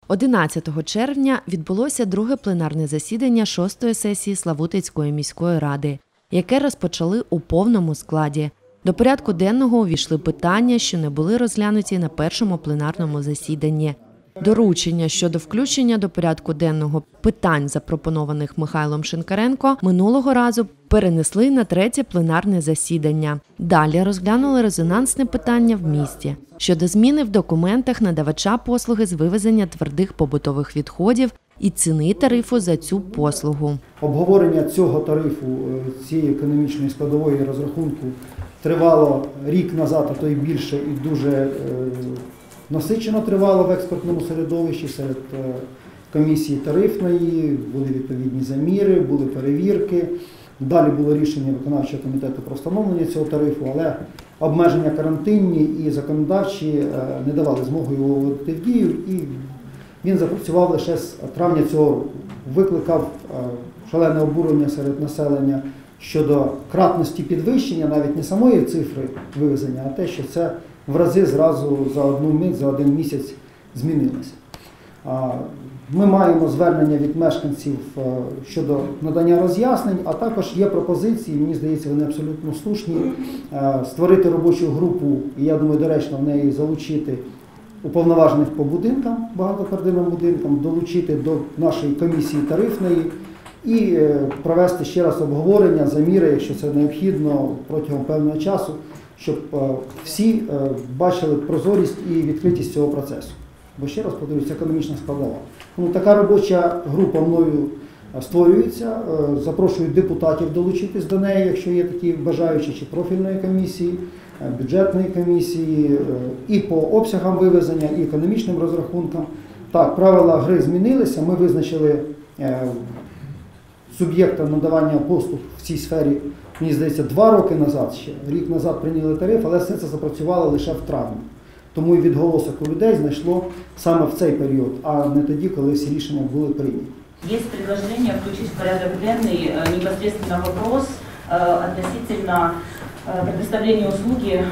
11 червня відбулося друге пленарне засідання 6-ї сесії Славутицької міської ради, яке розпочали у повному складі. До порядку денного увійшли питання, що не були розглянуті на першому пленарному засіданні. Доручення щодо включення до порядку денного питань, запропонованих Михайлом Шинкаренко, минулого разу перенесли на третє пленарне засідання. Далі розглянули резонансне питання в місті щодо зміни в документах надавача послуги з вивезення твердих побутових відходів і ціни тарифу за цю послугу. Обговорення цього тарифу, цієї економічної складової розрахунку тривало рік назад, а то й більше, і дуже насичено тривало в експертному середовищі серед комісії тарифної, були відповідні заміри, були перевірки. Далі було рішення виконавчого комітету про встановлення цього тарифу, але обмеження карантинні і законодавчі не давали змоги його вводити в дію, і він запрацював лише з травня цього року. Викликав шалене обурення серед населення щодо кратності підвищення, навіть не самої цифри вивезення, а те, що це в рази зразу за один місяць змінилося. Ми маємо звернення від мешканців щодо надання роз'яснень, а також є пропозиції, мені здається, вони абсолютно слушні, створити робочу групу, і я думаю, доречно в неї залучити уповноважених по будинкам, багатоквартирним будинкам, долучити до нашої комісії тарифної і провести ще раз обговорення, заміри, якщо це необхідно, протягом певного часу, щоб всі бачили прозорість і відкритість цього процесу. Бо ще раз повторюю, це економічна складова. Така робоча група мною створюється, запрошую депутатів долучитись до неї, якщо є такі бажаючі, чи профільної комісії, бюджетної комісії, і по обсягам вивезення, і економічним розрахункам. Так, правила гри змінилися, ми визначили суб'єкта надавання послуг в цій сфері, мені здається, 2 роки назад ще, рік назад прийняли тариф, але все це запрацювало лише в травні. Тому і відголосок у людей знайшло саме в цей період, а не тоді, коли всі рішення були прийняті. Є предложение включить в порядок денный непосредственно вопрос относительно предоставления услуги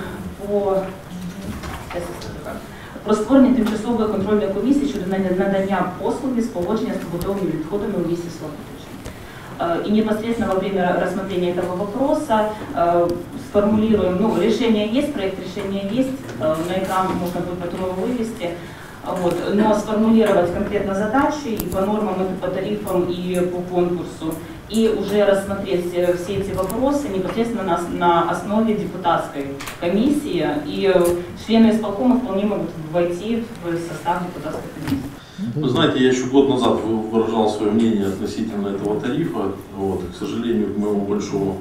про створення тимчасової контрольної комісії щодо надання послуги з поводження з побутовими відходами у місті Славутичі. И непосредственно во время рассмотрения этого вопроса сформулируем, решение есть, проект решения есть, на экран можно будет потом его вывести, но сформулировать конкретно задачи и по нормам, и по тарифам, и по конкурсу, и уже рассмотреть все эти вопросы непосредственно на основе депутатской комиссии, и члены исполкома вполне могут войти в состав депутатской комиссии. Вы знаете, я еще год назад выражал свое мнение относительно этого тарифа. К сожалению, к моему большому,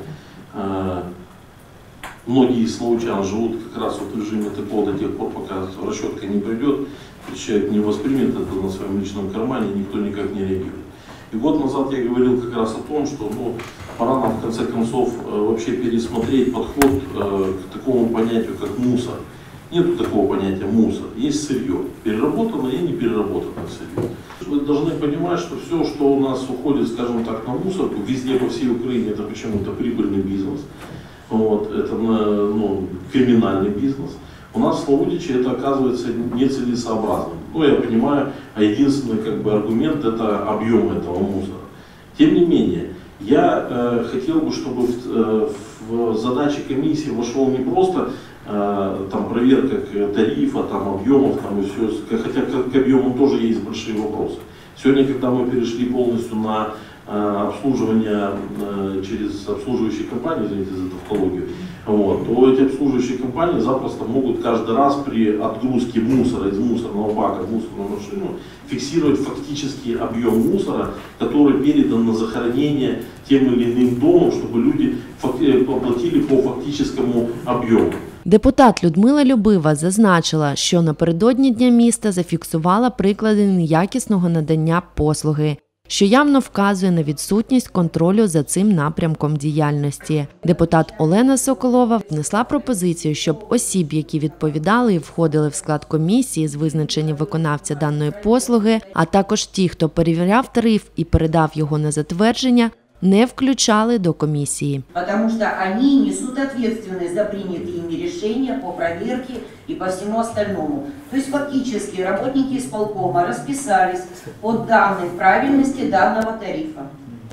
многие славутчан живут как раз в режиме ТПО до тех пор, пока расчетка не придет, человек не воспримет это на своем личном кармане, никто никак не реагирует. И год назад я говорил как раз о том, что пора нам в конце концов вообще пересмотреть подход к такому понятию, как мусор. Нет такого понятия мусор, есть сырье, переработанное и не переработанное сырье. Вы должны понимать, что все, что у нас уходит, скажем так, на мусорку, везде по всей Украине, это почему-то прибыльный бизнес, это криминальный бизнес. У нас в Славутиче это оказывается нецелесообразным. Я понимаю, а единственный аргумент это объем этого мусора. Тем не менее, я хотел бы, чтобы в задачи комиссии вошел не просто проверка тарифа, объемов, и все, хотя к объему тоже есть большие вопросы. Сегодня, когда мы перешли полностью на обслуживание через обслуживающие компании, извините за тавтологию, то эти обслуживающие компании запросто могут каждый раз при отгрузке мусора из мусорного бака в мусорную машину фиксировать фактический объем мусора, который передан на захоронение тем или иным домом, чтобы люди оплатили по фактическому объему. Депутат Людмила Любива зазначила, що напередодні Дня міста зафіксувала приклади неякісного надання послуги, що явно вказує на відсутність контролю за цим напрямком діяльності. Депутат Олена Соколова внесла пропозицію, щоб осіб, які відповідали і входили в склад комісії з визначення виконавця даної послуги, а також ті, хто перевіряв тариф і передав його на затвердження, не включали до комісії. Потому что они несут ответственность за принятые ими решения по проверке и по всему остальному. То есть фактически работники исполкома расписались под данной правильности данного тарифа.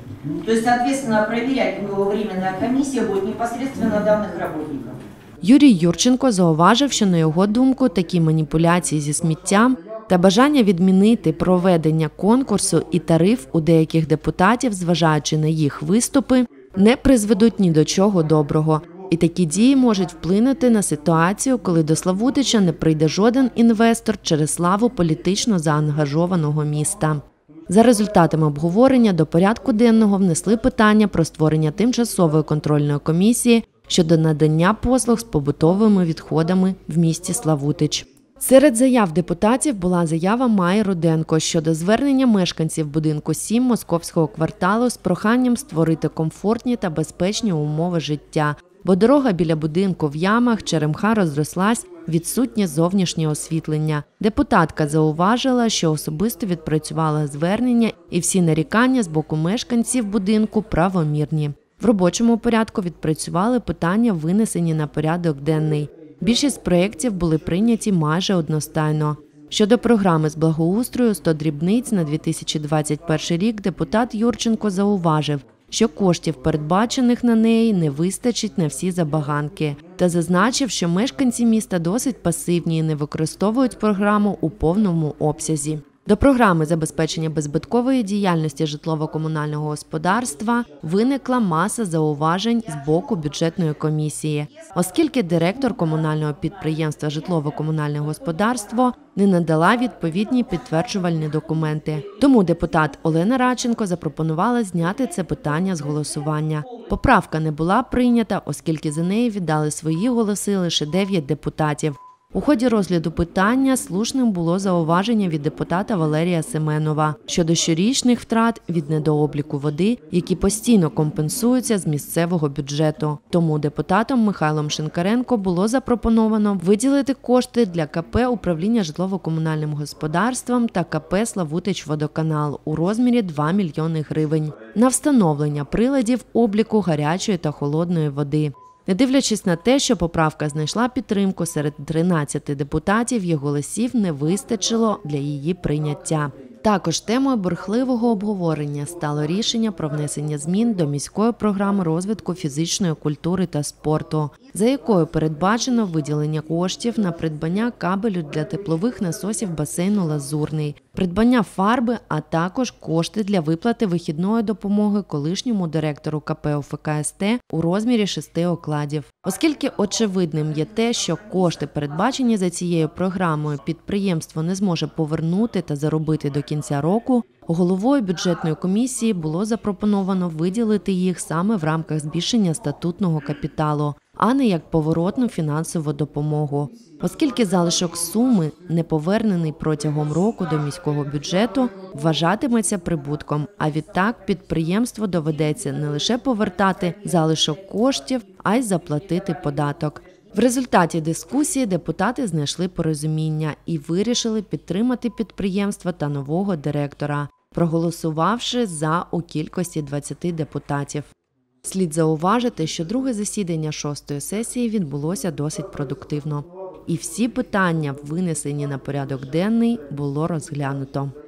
То есть, соответственно, проверять его временная комиссия будет непосредственно данных работников. Юрій Юрченко зауважив, що, на його думку, такі маніпуляції зі сміттям та бажання відмінити проведення конкурсу і тариф у деяких депутатів, зважаючи на їх виступи, не призведуть ні до чого доброго. І такі дії можуть вплинути на ситуацію, коли до Славутича не прийде жоден інвестор через славу політично заангажованого міста. За результатами обговорення до порядку денного внесли питання про створення тимчасової контрольної комісії щодо надання послуг з побутовими відходами в місті Славутич. Серед заяв депутатів була заява Майи Руденко щодо звернення мешканців будинку 7 Московського кварталу з проханням створити комфортні та безпечні умови життя, бо дорога біля будинку в ямах, черемха розрослась, відсутнє зовнішнє освітлення. Депутатка зауважила, що особисто відпрацювала звернення і всі нарікання з боку мешканців будинку правомірні. В робочому порядку відпрацювали питання, винесені на порядок денний. Більшість проєктів були прийняті майже одностайно. Щодо програми з благоустрою 100 дрібниць на 2021 рік депутат Юрченко зауважив, що коштів, передбачених на неї, не вистачить на всі забаганки, та зазначив, що мешканці міста досить пасивні і не використовують програму у повному обсязі. До програми забезпечення беззбиткової діяльності житлово-комунального господарства виникла маса зауважень з боку бюджетної комісії, оскільки директор комунального підприємства житлово-комунальне господарство не надала відповідні підтверджувальні документи. Тому депутат Олена Радченко запропонувала зняти це питання з голосування. Поправка не була прийнята, оскільки за неї віддали свої голоси лише 9 депутатів. У ході розгляду питання слушним було зауваження від депутата Валерія Семенова щодо щорічних втрат від недообліку води, які постійно компенсуються з місцевого бюджету. Тому депутатом Михайлом Шинкаренко було запропоновано виділити кошти для КП «Управління житлово-комунальним господарством» та КП «Славутичводоканал» у розмірі 2 мільйони гривень на встановлення приладів обліку гарячої та холодної води. Не дивлячись на те, що поправка знайшла підтримку серед 13 депутатів, їх голосів не вистачило для її прийняття. Також темою бурхливого обговорення стало рішення про внесення змін до міської програми розвитку фізичної культури та спорту, за якою передбачено виділення коштів на придбання кабелю для теплових насосів басейну «Лазурний», придбання фарби, а також кошти для виплати вихідної допомоги колишньому директору КП УФК СТ у розмірі 6 окладів. Оскільки очевидним є те, що кошти, передбачені за цією програмою, підприємство не зможе повернути та заробити до кінця року, головою бюджетної комісії було запропоновано виділити їх саме в рамках збільшення статутного капіталу, а не як поворотну фінансову допомогу. Оскільки залишок суми, не повернений протягом року до міського бюджету, вважатиметься прибутком, а відтак підприємству доведеться не лише повертати залишок коштів, а й заплатити податок. В результаті дискусії депутати знайшли порозуміння і вирішили підтримати підприємство та нового директора, проголосувавши «за» у кількості 20 депутатів. Слід зауважити, що друге засідання 6-ї сесії відбулося досить продуктивно. І всі питання, винесені на порядок денний, було розглянуто.